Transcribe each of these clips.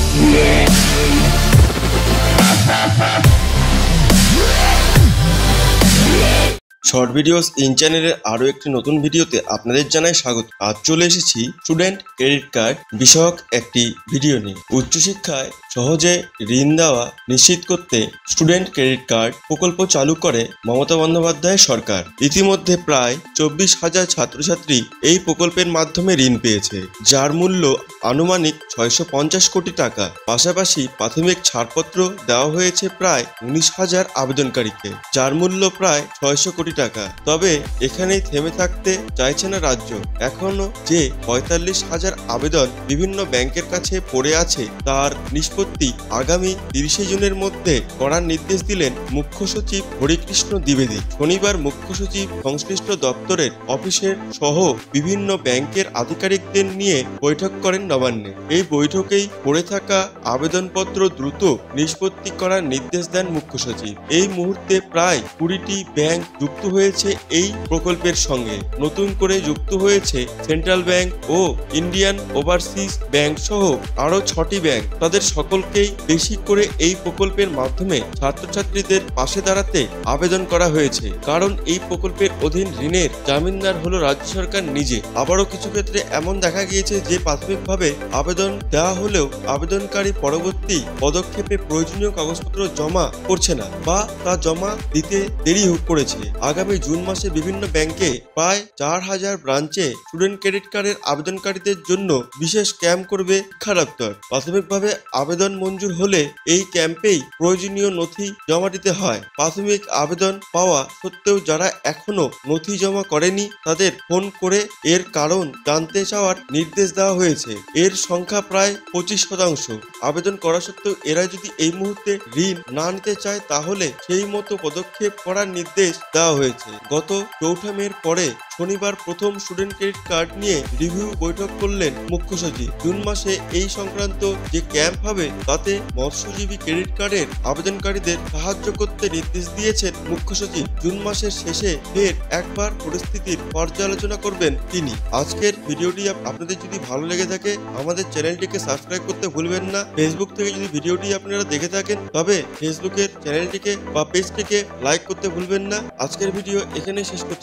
Short videos in চ্যানেলের আরো একটি নতুন ভিডিওতে আপনাদের জানাই স্বাগত। আজ চলে এসেছি স্টুডেন্ট ক্রেডিট কার্ড বিষয়ক একটি ভিডিও নিয়ে। উচ্চশিক্ষায় সহজে ঋণ দেওয়া নিশ্চিত করতে স্টুডেন্ট ক্রেডিট কার্ড প্রকল্প চালু করে মমতা বন্দ্যোপাধ্যায়ের সরকার। ইতিমধ্যে প্রায় 24,000 ছাত্রছাত্রী এই প্রকল্পের মাধ্যমে ঋণ পেয়েছে, যার মূল্য আনুমানিক 650 কোটি টাকা। পাশাপাশি প্রাথমিক ছাড়পত্র দেওয়া হয়েছে প্রায় 19,000 আবেদনকারীকে, যার মূল্য প্রায় 600 কোটি টাকা। তবে এখানেই থেমে থাকতে চাইছে না রাজ্য। এখনো যে 45,000 আবেদন বিভিন্ন ব্যাংকের কাছে পড়ে আছে, তার নিষ্পত্তি আগামী 30 জুনের মধ্যে করার নির্দেশ দিলেন মুখ্য সচিব হরিকৃষ্ণ দ্বিবেদী। শনিবার মুখ্য সচিব সংশ্লিষ্ট দপ্তরের অফিসের সহ বিভিন্ন ব্যাংকের আধিকারিকদের নিয়ে বৈঠক করেন নবান্নে। এই বৈঠকেই পড়ে থাকা আবেদনপত্র দ্রুত নিষ্পত্তি করার নির্দেশ দেন মুখ্য সচিব। এই মুহূর্তে প্রায় 20টি ব্যাংক যুক্ত হয়েছে এই প্রকল্পের সঙ্গে। নতুন করে যুক্ত হয়েছে সেন্ট্রাল ব্যাংক ও ইন্ডিয়ান ওভারসিজ ব্যাংক সহ আরো 6টি ব্যাংক। তাদের সকলকেই বেশি করে এই প্রকল্পের মাধ্যমে ছাত্রছাত্রীদের পাশে দাঁড়াতে আবেদন করা হয়েছে, কারণ এই প্রকল্পের অধীন ঋণের জামিনদার হলো রাজ্য সরকার নিজে। আবারও কিছু ক্ষেত্রে এমন দেখা গিয়েছে যে প্রাথমিকভাবে আবেদন দেওয়া হলেও আবেদনকারী পরবর্তী পদক্ষেপে প্রয়োজনীয় কাগজপত্র জমা করছে না বা তা জমা দিতে দেরি করেছে। আগামী জুন মাসে বিভিন্ন ব্যাংকে প্রায় 4,000 ব্রাঞ্চে স্টুডেন্ট ক্রেডিট কার্ডের আবেদনকারীদের জন্য বিশেষ ক্যাম্প করবে শিক্ষা দপ্তর। প্রাথমিকভাবে আবেদন মঞ্জুর হলে এই ক্যাম্পেই প্রয়োজনীয় নথি জমা দিতে হয়। প্রাথমিক আবেদন পাওয়া সত্ত্বেও যারা এখনো নথি জমা করেনি, তাদের ফোন করে এর কারণ জানতে চাওয়ার নির্দেশ দেওয়া হয়েছে। এর সংখ্যা প্রায় 25%। আবেদন করা সত্ত্বেও এরা যদি এই মুহূর্তে ঋণ না নিতে চায়, তাহলে সেই মতো পদক্ষেপ করার নির্দেশ দেওয়া হয়েছে। গত 4 মের পরে শনিবার প্রথম স্টুডেন্ট ক্রেডিট কার্ড নিয়ে রিভিউ বৈঠক করলেন মুখ্য সচিব। জুন মাসে এই সংক্রান্ত যে ক্যাম্প হবে, তাতে মৎস্যজীবী ক্রেডিট কার্ডের আবেদনকারীদের সাহায্য করতে নির্দেশ দিয়েছেন মুখ্য সচিব। জুন মাসের শেষে ফের একবার পরিস্থিতির পর্যালোচনা করবেন তিনি। আজকের ভিডিওটি আপনাদের যদি ভালো লেগে থাকে, আমাদের চ্যানেলটিকে সাবস্ক্রাইব করতে ভুলবেন না। ফেসবুক থেকে যদি ভিডিওটি আপনারা দেখে থাকেন, তবে ফেসবুকের চ্যানেলটিকে বা পেজটিকে লাইক করতে ভুলবেন না। আজকের ভিডিও এখানে শেষ করছি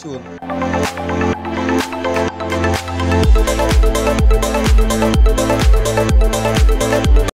বন্ধু।